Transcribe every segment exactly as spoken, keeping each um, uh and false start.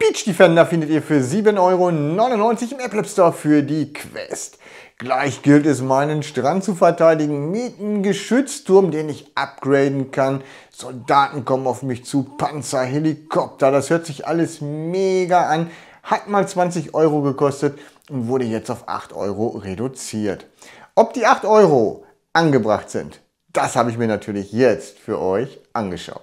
Beach Defender findet ihr für sieben Euro neunundneunzig im Apple App Store für die Quest. Gleich gilt es, meinen Strand zu verteidigen mit einem Geschützturm, den ich upgraden kann. Soldaten kommen auf mich zu, Panzer, Helikopter, das hört sich alles mega an. Hat mal zwanzig Euro gekostet und wurde jetzt auf acht Euro reduziert. Ob die acht Euro angebracht sind, das habe ich mir natürlich jetzt für euch angeschaut.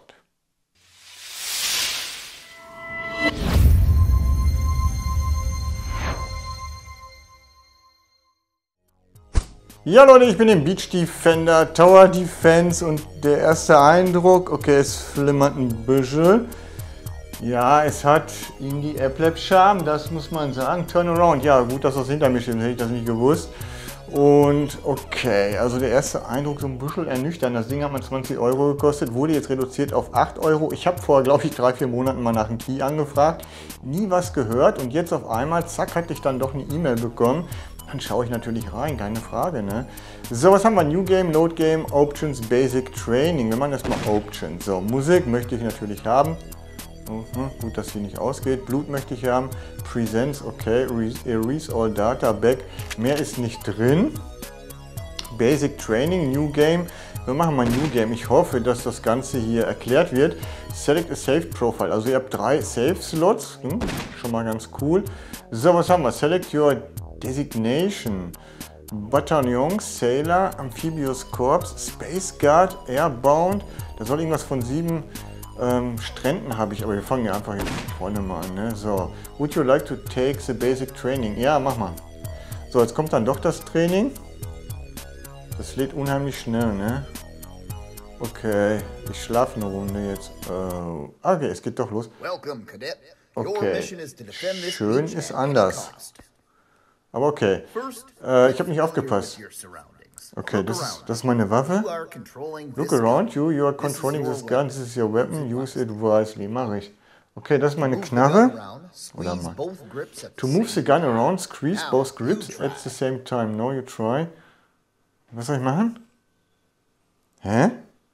Ja Leute, ich bin im Beach Defender Tower Defense und der erste Eindruck, okay, es flimmert ein bisschen. Ja, es hat Indie Apple App Charme, das muss man sagen. Turnaround, ja gut, dass das hinter mir steht, hätte ich das nicht gewusst. Und okay, also der erste Eindruck so ein bisschen ernüchternd. Das Ding hat mal zwanzig Euro gekostet, wurde jetzt reduziert auf acht Euro. Ich habe vor, glaube ich, drei, vier Monaten mal nach einem Key angefragt, nie was gehört und jetzt auf einmal, zack, hatte ich dann doch eine E-Mail bekommen. Dann schaue ich natürlich rein, keine Frage, ne? So, was haben wir? New Game, Load Game, Options, Basic Training. Wir machen erstmal Options. So, Musik möchte ich natürlich haben. Mhm, gut, dass sie nicht ausgeht. Blut möchte ich haben. Presents, okay. Erase all data back. Mehr ist nicht drin. Basic Training, New Game. Wir machen mal New Game. Ich hoffe, dass das Ganze hier erklärt wird. Select a Saved Profile. Also ihr habt drei Save Slots. Hm, schon mal ganz cool. So, was haben wir? Select your Designation. Bataillon, Sailor, Amphibious Corps, Space Guard, Airbound. Da soll irgendwas von sieben ähm, Stränden habe ich, aber wir fangen ja einfach hier vorne mal an. Ne? So, would you like to take the basic training? Ja, mach mal. So, jetzt kommt dann doch das Training. Das lädt unheimlich schnell, ne? Okay, ich schlafe eine Runde jetzt. Äh, okay, es geht doch los. Okay, schön ist anders. Aber okay, äh, ich habe nicht aufgepasst. Okay, das ist, das ist meine Waffe. Look around you, you are controlling this gun, this is your weapon, use it wisely. Mache ich. Okay, das ist meine Knarre. Oder mal. To move the gun around, squeeze both grips at the same time. Now you try. Was soll ich machen? Hä?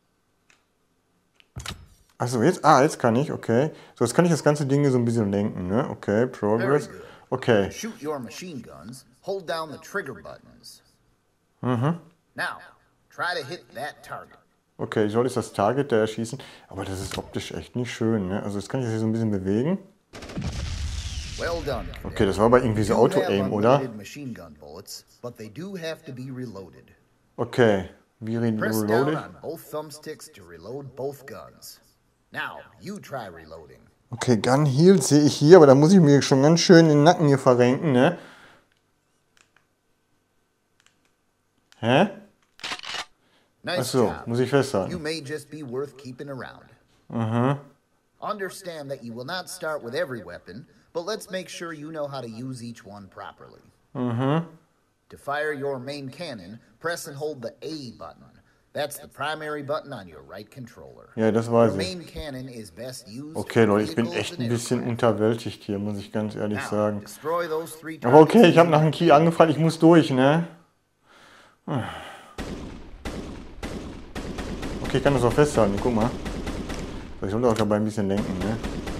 Achso, jetzt, ah, jetzt kann ich, okay. So, jetzt kann ich das ganze Ding hier so ein bisschen lenken, ne? Okay, Progress. Okay. Shoot your machine guns, hold down the trigger buttons. Mhm. Now, try to hit that target. Okay, ich soll jetzt das Target da erschießen, aber das ist optisch echt nicht schön, ne? Also jetzt kann ich das hier so ein bisschen bewegen. Well done. Okay, das war aber irgendwie so Auto-Aim, oder? Okay, wie Press down reloaded? on both thumbsticks to reload both guns. Now, you try reloading. Okay, Gun Heal sehe ich hier, aber da muss ich mir schon ganz schön den Nacken hier verrenken, ne? Hä? Achso, muss ich festhalten. You may just be worth keeping around. Mhm. Understand that you will not start with every weapon, but let's make sure you know how to use each one properly. Mhm. To fire your main cannon, press and hold the A button. That's the primary button on your right controller. Ja, das weiß Your ich. main cannon is best used Okay, for Leute, ich bin vehicles echt and ein bisschen aircraft. unterwältigt hier, muss ich ganz ehrlich Now, sagen. destroy those three Aber okay, targets ich habe nach einem Key angefragt, ich muss durch, ne? Okay, ich kann das auch festhalten, guck mal. Ich sollte auch dabei ein bisschen lenken, ne?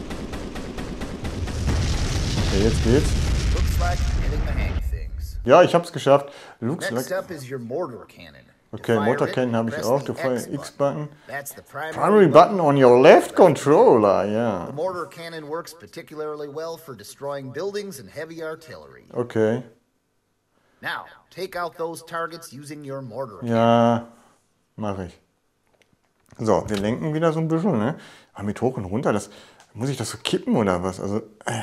Okay, jetzt geht's. Looks like you're getting the hang of things. Ja, ich hab's geschafft. Looks Next like... up is your mortar cannon. Okay, To fire Mortar it, Cannon habe ich press auch. the To fire X X-Button. That's the primary, Primary button on your left controller, ja. The mortar cannon works particularly well for destroying buildings and heavy artillery. Okay. Now, take out those targets using your mortar cannon. Ja, mache ich. So, wir lenken wieder so ein bisschen, ne? Aber mit hoch und runter, das, muss ich das so kippen oder was? Also, äh.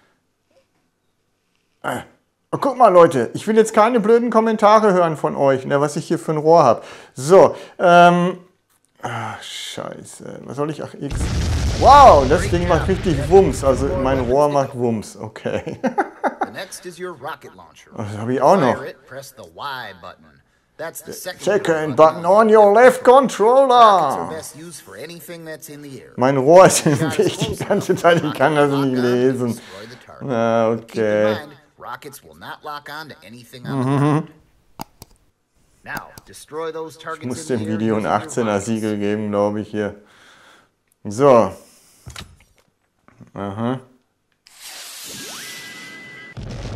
Äh. Oh, guck mal, Leute, ich will jetzt keine blöden Kommentare hören von euch, ne, was ich hier für ein Rohr habe. So, ähm. Ach, scheiße. Was soll ich? Ach, X. Wow, das Ding macht richtig Wumms. Also, mein Rohr macht Wumms. Okay. The next is your rocket launcher. Das habe ich auch noch. Fire it, press the Y button. That's the second Second button on your left controller. Mein Rohr ist im Weg die ganze Zeit, ich kann das nicht lesen. Ah, okay. Mhm. Ich muss dem Video ein achtzehner Siegel geben, glaube ich, hier. So. Aha.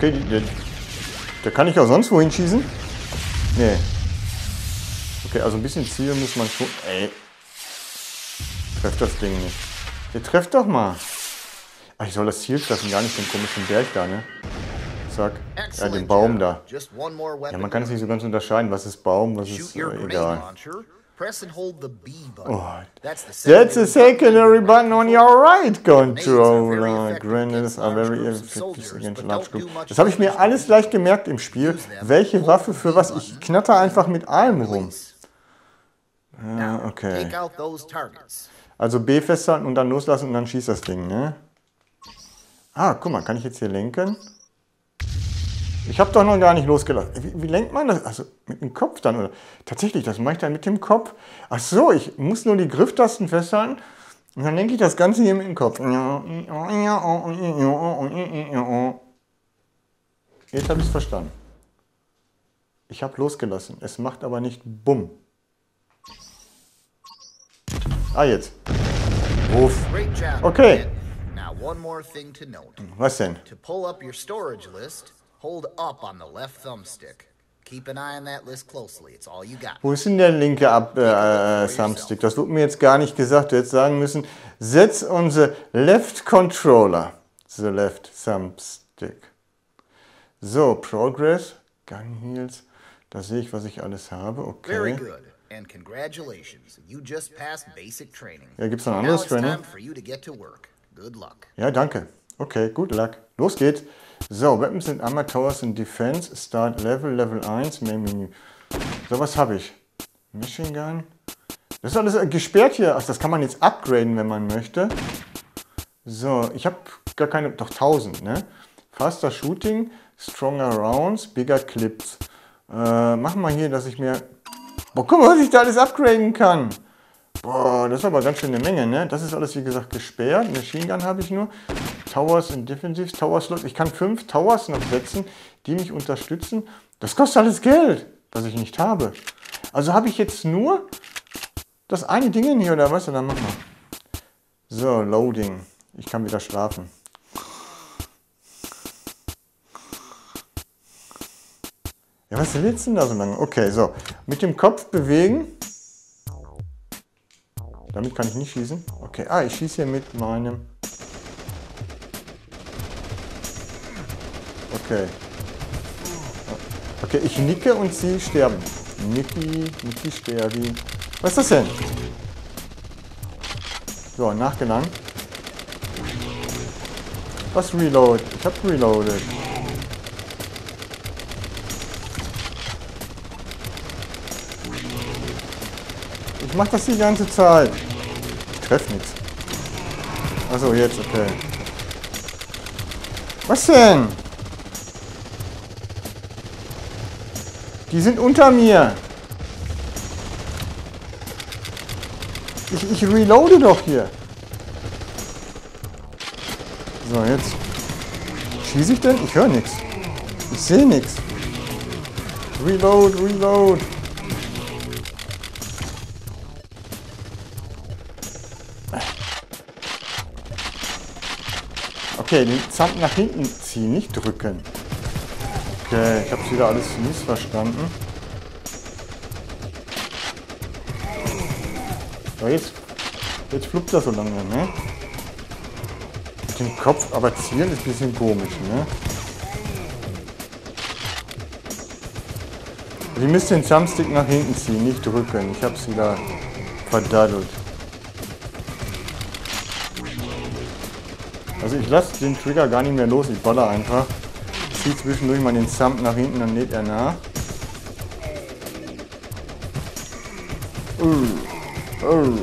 Okay, der, der kann ich auch sonst wohin schießen? Nee. Okay, also ein bisschen zielen muss man schon. Ey. Trefft das Ding nicht. Ihr trefft doch mal. Ach, ich soll das Ziel treffen, gar nicht den komischen Berg da, ne? Zack. Ja, den Baum da. Ja, man kann es nicht so ganz unterscheiden, was ist Baum, was ist äh, egal. Oh. That's a secondary button on your right controller. Grenades are very effective against large groups. Das habe ich mir alles gleich gemerkt im Spiel. Welche Waffe für was? Ich knatter einfach mit allem rum. Ja, okay. Also B festhalten und dann loslassen und dann schießt das Ding, ne? Ah, guck mal, kann ich jetzt hier lenken? Ich habe doch noch gar nicht losgelassen. Wie, wie lenkt man das? Also mit dem Kopf dann, oder? Tatsächlich, das mache ich dann mit dem Kopf. Ach so, ich muss nur die Grifftasten festhalten und dann lenke ich das Ganze hier mit dem Kopf. Jetzt habe ich es verstanden. Ich habe losgelassen. Es macht aber nicht Bumm. Ah, jetzt. Uff. Okay. Was denn? To pull up your storage list, hold up on the left thumbstick. Keep an eye on that list closely. It's all you got. Wo ist denn der linke Ab äh, Thumbstick? Das wurde mir jetzt gar nicht gesagt. Du hättest sagen müssen, setz on the left controller. The left thumbstick. So, Progress, Gun Heals. Da sehe ich, was ich alles habe. Okay. Very good. And congratulations. You just passed basic training. Ja, gibt's noch ein anderes Training? Now it's time for you to get to work. Good luck. Ja, danke. Okay, good luck. Los geht's. So, Weapons and Armor Towers and Defense. Start Level, Level eins, Main Menü. So, was habe ich? Machine Gun. Das ist alles gesperrt hier. Ach, das kann man jetzt upgraden, wenn man möchte. So, ich habe gar keine, doch tausend, ne? Faster Shooting, Stronger Rounds, Bigger Clips. Äh, machen wir hier, dass ich mir... Boah, guck mal, was ich da alles upgraden kann. Boah, das ist aber ganz schön eine Menge, ne? Das ist alles, wie gesagt, gesperrt. Machine Gun habe ich nur. Towers and Defensives, Towers, ich kann fünf Towers noch setzen, die mich unterstützen. Das kostet alles Geld, was ich nicht habe. Also habe ich jetzt nur das eine Ding hier, oder was? Und dann machen wir. So, Loading. Ich kann wieder schlafen. Ja, was willst du denn da so lange? Okay, so. Mit dem Kopf bewegen. Damit kann ich nicht schießen. Okay, ah, ich schieße hier mit meinem... Okay. Okay, ich nicke und sie sterben. Niki, Niki sterbi. Was ist das denn? So, nachgelangt. Was Reload? Ich habe reloaded. Ich mache das die ganze Zeit. Ich treffe nichts. Achso, jetzt, okay. Was denn? Die sind unter mir. Ich, ich reloade doch hier. So, jetzt. Schieße ich denn? Ich höre nichts. Ich sehe nichts. Reload, reload. Okay, den Thumb nach hinten ziehen, nicht drücken. Okay, ich habe es wieder alles missverstanden. So, jetzt, jetzt fluppt das so langsam, ne? Mit dem Kopf aber zielen ist ein bisschen komisch, ne? Sie müsst den Thumbstick nach hinten ziehen, nicht drücken. Ich habe es wieder verdaddelt. Also ich lasse den Trigger gar nicht mehr los, ich baller einfach. Ziehe zwischendurch mal den Thumb nach hinten, dann lädt er nach. Uh, uh.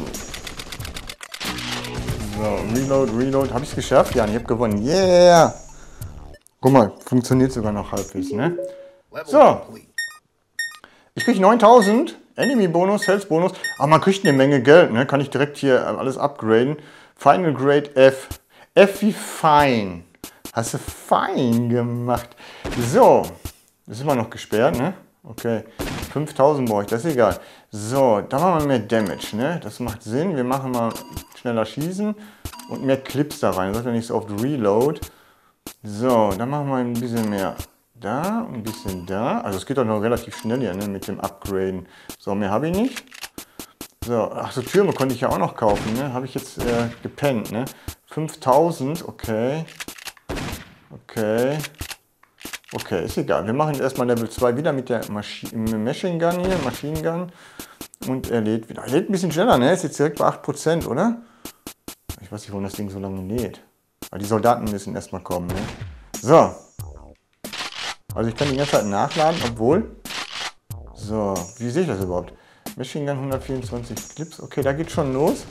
So, Reload, Reload. Habe ich es geschafft? Ja, ich habe gewonnen. Yeah! Guck mal, funktioniert sogar noch halbwegs, ne? So. Ich kriege neuntausend. Enemy Bonus, Health Bonus. Aber man kriegt eine Menge Geld, ne? Kann ich direkt hier alles upgraden. Final Grade F. F wie fein. Hast du fein gemacht. So. Das ist immer noch gesperrt, ne? Okay. fünftausend brauche ich, das ist egal. So, da machen wir mehr Damage, ne? Das macht Sinn. Wir machen mal schneller schießen und mehr Clips da rein. Das ist ja nicht so oft Reload. So, dann machen wir ein bisschen mehr da, ein bisschen da. Also es geht doch noch relativ schnell hier, ne, mit dem Upgraden. So, mehr habe ich nicht. So, ach so, Türme konnte ich ja auch noch kaufen, ne? Habe ich jetzt äh, gepennt, ne? fünftausend, okay. Okay. Okay, ist egal. Wir machen erstmal Level zwei wieder mit der Maschi Machine Gun hier, Machine Gun. Und er lädt wieder. Er lädt ein bisschen schneller, ne? Ist jetzt direkt bei acht Prozent, oder? Ich weiß nicht, warum das Ding so lange lädt. Aber die Soldaten müssen erstmal kommen, ne? So. Also ich kann die ganze Zeit nachladen, obwohl... So, wie sehe ich das überhaupt? Machine Gun hundertvierundzwanzig Clips. Okay, da geht schon los.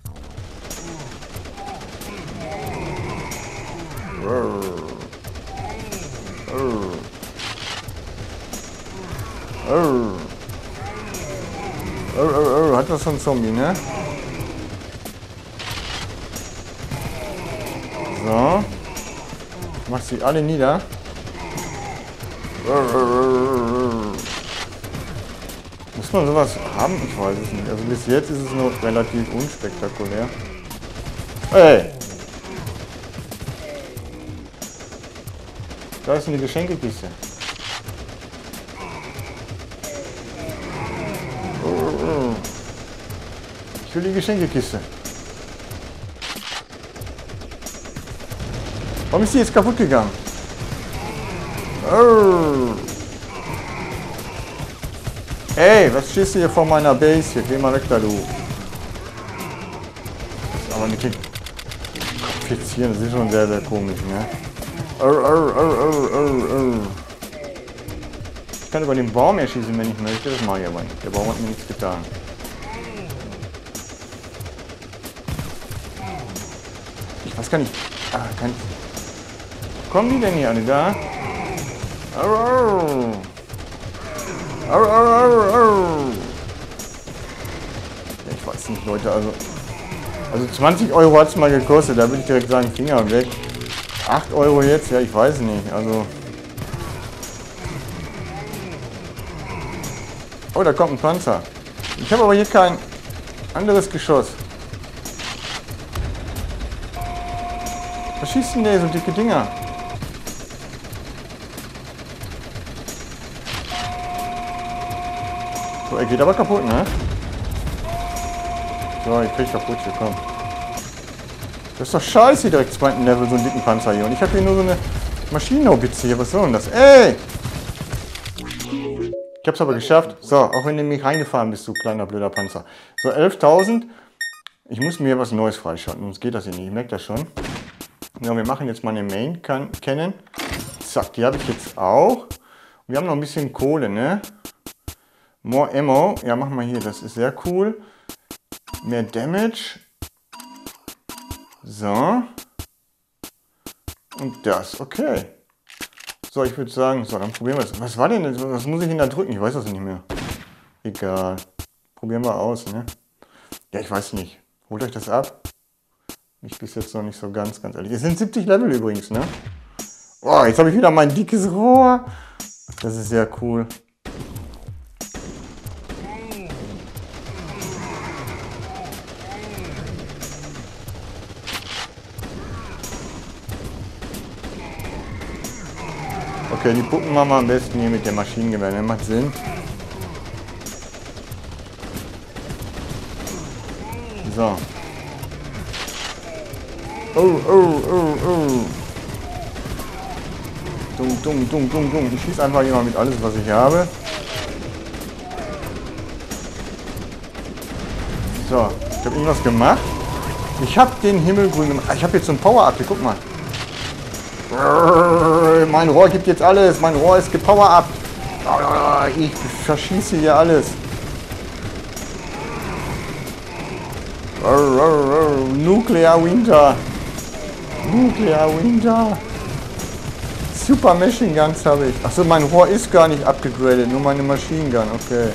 Hat das schon ein Zombie, ne? So. Ich mach sie alle nieder. Muss man sowas haben? Ich weiß es nicht. Also bis jetzt ist es noch relativ unspektakulär. Hey! Da ist eine Geschenkekiste. Ich will die Geschenkekiste. Warum ist die jetzt kaputt gegangen? Oh. Ey, was stehst du hier vor meiner Base hier? Geh mal weg da, du. Das ist aber nicht kompliziert, das ist schon sehr, sehr komisch, ne? Oh, oh, oh, oh, oh, oh. Ich kann über den Baum erschießen, wenn ich möchte. Das mache ich aber nicht. Der Baum hat mir nichts getan. Ich weiß gar nicht. Ah, kann ich... Kommen die denn hier alle da? Oh, oh. Oh, oh, oh, oh. Ich weiß nicht, Leute, also... Also zwanzig Euro hat es mal gekostet, da würde ich direkt sagen, Finger weg. acht Euro jetzt? Ja, ich weiß nicht, also... Oh, da kommt ein Panzer. Ich habe aber hier kein anderes Geschoss. Was schießt denn der, so dicke Dinger? So, er geht aber kaputt, ne? So, ich krieg kaputt hier, komm. Das ist doch scheiße, direkt zweiten Level, so einen dicken Panzer hier. Und ich habe hier nur so eine Maschinenhaubitze hier. Was soll denn das? Ey! Ich hab's aber geschafft. So, auch wenn du mich reingefahren bist, du kleiner blöder Panzer. So, elftausend. Ich muss mir was Neues freischalten, sonst geht das hier nicht. Ich merke das schon. Ja, wir machen jetzt mal eine Main Cannon. Zack, die habe ich jetzt auch. Wir haben noch ein bisschen Kohle, ne? More Ammo. Ja, machen wir hier. Das ist sehr cool. Mehr Damage. So. Und das. Okay. So, ich würde sagen, so, dann probieren wir es. Was war denn das? Was muss ich denn da drücken? Ich weiß das nicht mehr. Egal. Probieren wir aus, ne? Ja, ich weiß nicht. Holt euch das ab. Ich bis jetzt noch nicht so ganz, ganz ehrlich. Es sind siebzig Level übrigens, ne? Oh, jetzt habe ich wieder mein dickes Rohr. Das ist sehr cool. Okay, die Puppen machen wir am besten hier mit der Maschinengewehr, das macht Sinn. So. Oh, oh, oh, oh. Dumm, dumm, dumm, dumm, dumm. Ich schieße einfach hier mal mit alles, was ich habe. So, ich habe irgendwas gemacht. Ich habe den Himmel grün gemacht. Ich habe jetzt so ein Power-Up, guck mal. Mein Rohr gibt jetzt alles. Mein Rohr ist gepower-up. Ich verschieße hier alles. Nuclear Winter. Nuclear Winter. Super Machine Guns habe ich. Achso, mein Rohr ist gar nicht abgegradet. Nur meine Machine Gun. Okay.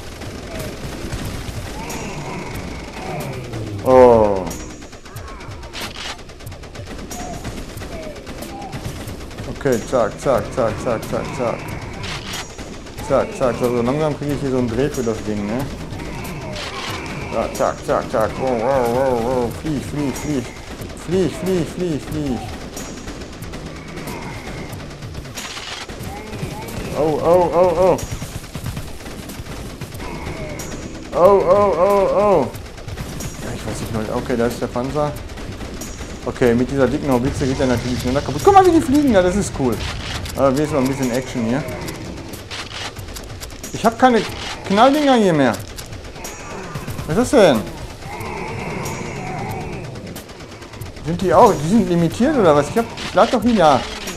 Oh. Okay, zack, zack, zack, zack, zack, zack. Zack, zack, so langsam kriege ich hier so einen Dreh für das Ding, ne? Ja, zack, zack, zack. Oh, oh, oh, oh. Flieg, flieg, flieg. Flieg, flieg, flieg, flieg. Oh, oh, oh, oh. Oh, oh, oh, oh. Ja, ich weiß nicht mehr. Okay, da ist der Panzer. Okay, mit dieser dicken Haubitze geht er natürlich schneller kaputt. Guck mal, wie die fliegen da, das ist cool. Aber wir sind noch ein bisschen Action hier. Ich habe keine Knalldinger hier mehr. Was ist das denn? Sind die auch? Die sind limitiert oder was? Ich hab. Ich lade doch nie nach.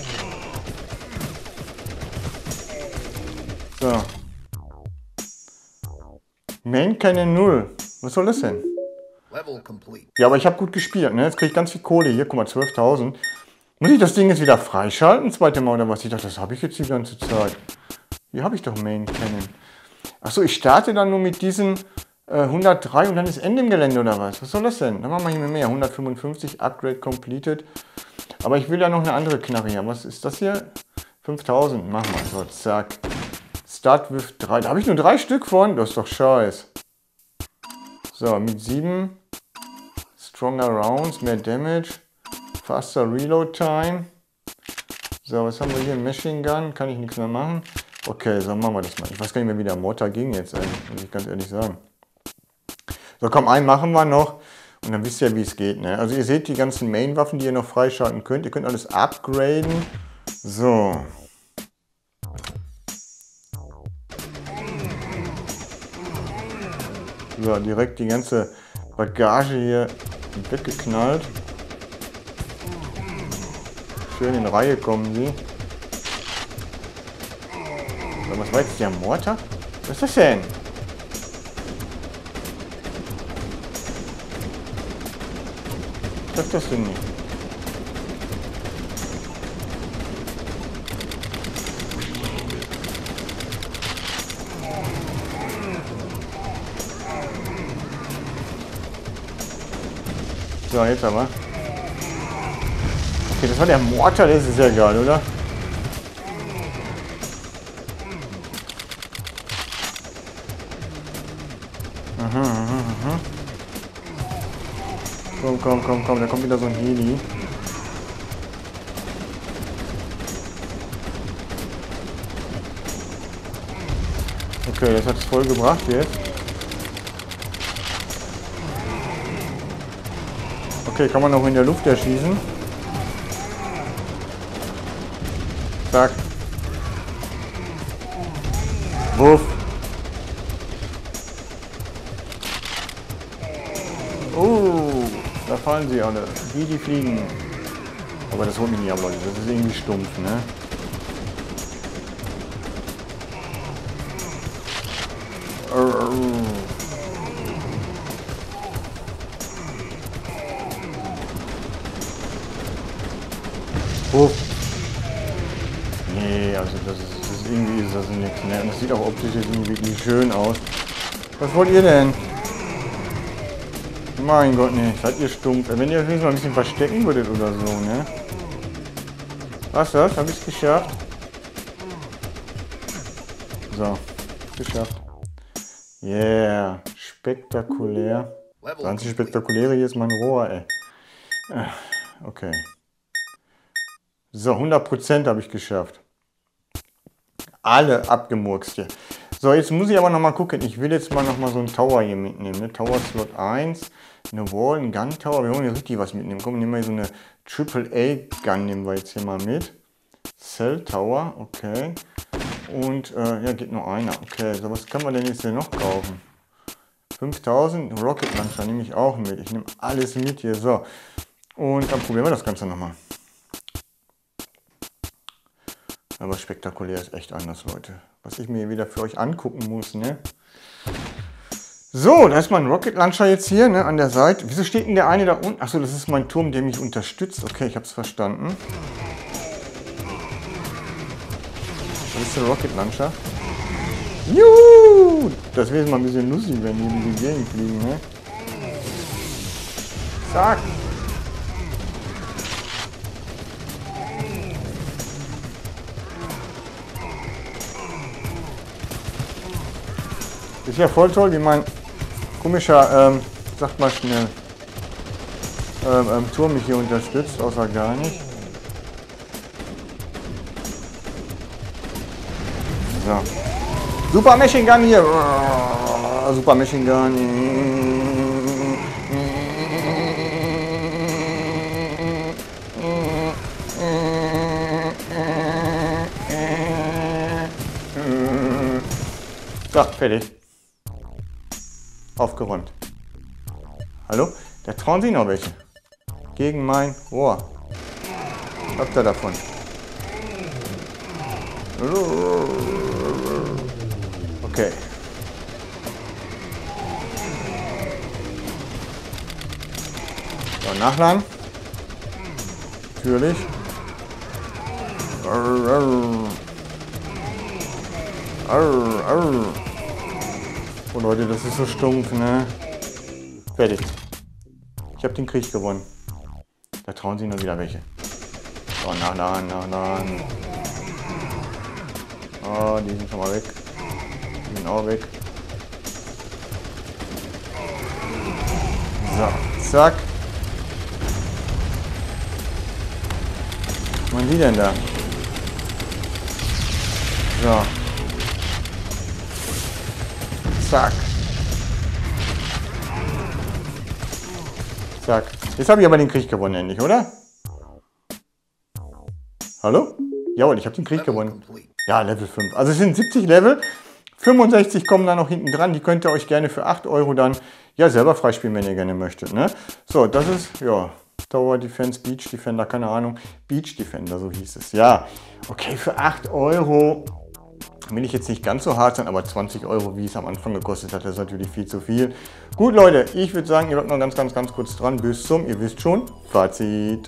So. Main Cannon null. Was soll das denn? Ja, aber ich habe gut gespielt, ne? Jetzt kriege ich ganz viel Kohle. Hier, guck mal, zwölftausend. Muss ich das Ding jetzt wieder freischalten? Zweite Mal oder was? Ich dachte, das habe ich jetzt die ganze Zeit. Hier habe ich doch Main Cannon. Achso, ich starte dann nur mit diesen äh, hundertdrei und dann ist Ende im Gelände oder was? Was soll das denn? Dann machen wir hier mit mehr. hundertfünfundfünfzig, Upgrade completed. Aber ich will ja noch eine andere Knarre hier. Was ist das hier? fünftausend, machen wir. So, zack. Start with drei. Da habe ich nur drei Stück von. Das ist doch scheiße. So, mit sieben. Stronger Rounds, mehr Damage. Faster Reload Time. So, was haben wir hier? Machine Gun. Kann ich nichts mehr machen. Okay, so machen wir das mal. Ich weiß gar nicht mehr, wie der Mortar ging jetzt eigentlich, muss ich ganz ehrlich sagen. So, komm, einen machen wir noch. Und dann wisst ihr, wie es geht. Ne? Also ihr seht die ganzen Main-Waffen, die ihr noch freischalten könnt. Ihr könnt alles upgraden. So. So, direkt die ganze Bagage hier weggeknallt. Schön in Reihe kommen sie. So, was war jetzt der Mortar? Was ist das denn? Was ist das denn nicht? So, jetzt aber. Okay, das war der Mortar, das ist ja geil, oder? Aha, aha, aha. Komm, komm, komm, komm, da kommt wieder so ein Heli. Okay, das hat es voll gebracht jetzt. Okay, kann man noch in der Luft erschießen. Zack. Wuff. Oh, da fallen sie alle. Wie die fliegen. Aber das holt mich nicht ab, Leute. Das ist irgendwie stumpf, ne? Wuff. Nee, also das ist, das ist irgendwie ist das nichts, ne? Und das sieht auch optisch jetzt irgendwie wirklich schön aus. Was wollt ihr denn? Mein Gott, ne, seid ihr stumpf. Wenn ihr euch mal ein bisschen verstecken würdet oder so, ne? Was das? Hab ich's geschafft? So, geschafft. Yeah, spektakulär. Das einzige Spektakuläre hier ist mein Rohr, ey. Okay. So, hundert Prozent habe ich geschafft. Alle abgemurkst hier. So, jetzt muss ich aber noch mal gucken. Ich will jetzt mal noch mal so einen Tower hier mitnehmen. Ne? Tower Slot eins, eine Wall, ein Gun Tower. Wir wollen hier richtig was mitnehmen. Komm, nehmen wir hier so eine Triple A Gun, nehmen wir jetzt hier mal mit. Cell Tower, okay. Und, äh, ja, geht nur einer. Okay, so was kann man denn jetzt hier noch kaufen? fünftausend, Rocket Launcher nehme ich auch mit. Ich nehme alles mit hier. So, und dann probieren wir das Ganze noch mal. Aber spektakulär ist echt anders, Leute. Was ich mir hier wieder für euch angucken muss, ne? So, da ist mein Rocket Launcher jetzt hier, ne, an der Seite. Wieso steht denn der eine da unten? Achso, das ist mein Turm, der mich unterstützt. Okay, ich habe es verstanden. Das ist der Rocket Launcher. Juhu! Das wäre jetzt mal ein bisschen lustig, wenn die in die Gegend fliegen, ne? Zack! Ist ja voll toll, wie mein komischer, ähm, sagt mal schnell, ähm, ähm, Turm mich hier unterstützt, außer gar nicht. So. Super Machine Gun hier. Super Machine Gun. So, fertig. Aufgeräumt. Hallo? Da trauen sich noch welche. Gegen mein Ohr. Was habt ihr davon? Okay. So, nachladen. Natürlich. Oh Leute, das ist so stumpf, ne? Fertig. Ich habe den Krieg gewonnen. Da trauen sich noch wieder welche. So, nachladen, nachladen. Oh, die sind schon mal weg. Die sind auch weg. So, zack. Was machen die denn da? So. Zack. Zack. Jetzt habe ich aber den Krieg gewonnen, endlich, oder? Hallo? Jawohl, ich habe den Krieg gewonnen. Ja, Level fünf. Also es sind siebzig Level. fünfundsechzig kommen da noch hinten dran. Die könnt ihr euch gerne für acht Euro dann ja selber freispielen, wenn ihr gerne möchtet. Ne? So, das ist, ja, Tower Defense, Beach Defender, keine Ahnung. Beach Defender, so hieß es. Ja, okay, für acht Euro will ich jetzt nicht ganz so hart sein, aber zwanzig Euro, wie es am Anfang gekostet hat, ist natürlich viel zu viel. Gut, Leute, ich würde sagen, ihr bleibt noch ganz, ganz, ganz kurz dran. Bis zum, ihr wisst schon, Fazit.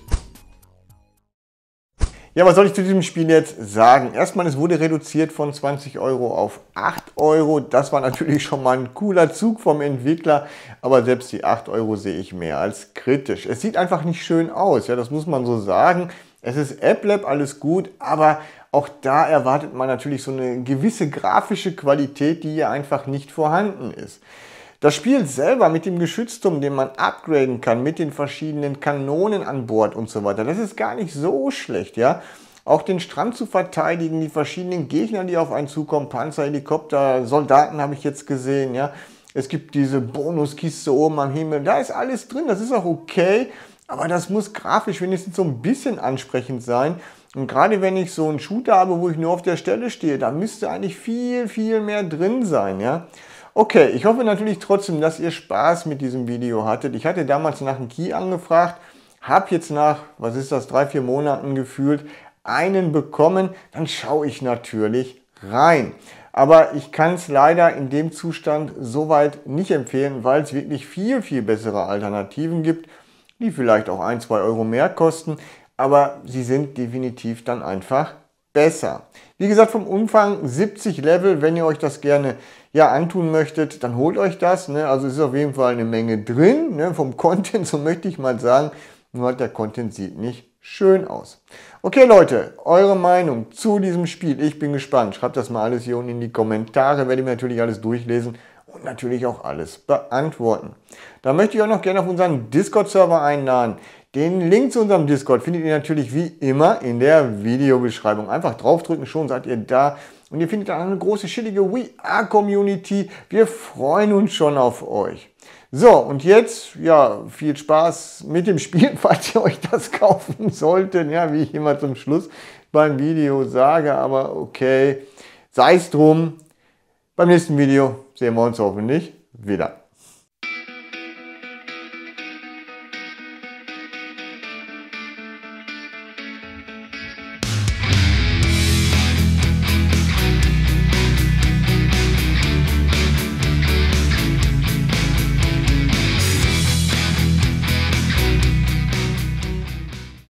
Ja, was soll ich zu diesem Spiel jetzt sagen? Erstmal, es wurde reduziert von zwanzig Euro auf acht Euro. Das war natürlich schon mal ein cooler Zug vom Entwickler, aber selbst die acht Euro sehe ich mehr als kritisch. Es sieht einfach nicht schön aus, ja, das muss man so sagen. Es ist AppLab, alles gut, aber auch da erwartet man natürlich so eine gewisse grafische Qualität, die hier einfach nicht vorhanden ist. Das Spiel selber mit dem Geschützturm, den man upgraden kann, mit den verschiedenen Kanonen an Bord und so weiter, das ist gar nicht so schlecht, ja. Auch den Strand zu verteidigen, die verschiedenen Gegner, die auf einen zukommen, Panzer, Helikopter, Soldaten habe ich jetzt gesehen, ja. Es gibt diese Bonuskiste oben am Himmel, da ist alles drin, das ist auch okay, aber das muss grafisch wenigstens so ein bisschen ansprechend sein. Und gerade wenn ich so einen Shooter habe, wo ich nur auf der Stelle stehe, da müsste eigentlich viel, viel mehr drin sein, ja. Okay, ich hoffe natürlich trotzdem, dass ihr Spaß mit diesem Video hattet. Ich hatte damals nach einem Key angefragt, habe jetzt nach, was ist das, drei, vier Monaten gefühlt, einen bekommen. Dann schaue ich natürlich rein. Aber ich kann es leider in dem Zustand soweit nicht empfehlen, weil es wirklich viel, viel bessere Alternativen gibt, die vielleicht auch ein, zwei Euro mehr kosten. Aber sie sind definitiv dann einfach besser. Wie gesagt, vom Umfang siebzig Level, wenn ihr euch das gerne ja, antun möchtet, dann holt euch das. Ne? Also es ist auf jeden Fall eine Menge drin, ne? Vom Content, so möchte ich mal sagen. Nur der Content sieht nicht schön aus. Okay Leute, eure Meinung zu diesem Spiel, ich bin gespannt. Schreibt das mal alles hier unten in die Kommentare, werde ich mir natürlich alles durchlesen und natürlich auch alles beantworten. Da möchte ich auch noch gerne auf unseren Discord-Server einladen. Den Link zu unserem Discord findet ihr natürlich wie immer in der Videobeschreibung. Einfach draufdrücken, schon seid ihr da. Und ihr findet dann eine große, chillige We Are Community. Wir freuen uns schon auf euch. So, und jetzt, ja, viel Spaß mit dem Spiel, falls ihr euch das kaufen solltet. Ja, wie ich immer zum Schluss beim Video sage. Aber okay, sei es drum. Beim nächsten Video sehen wir uns hoffentlich wieder.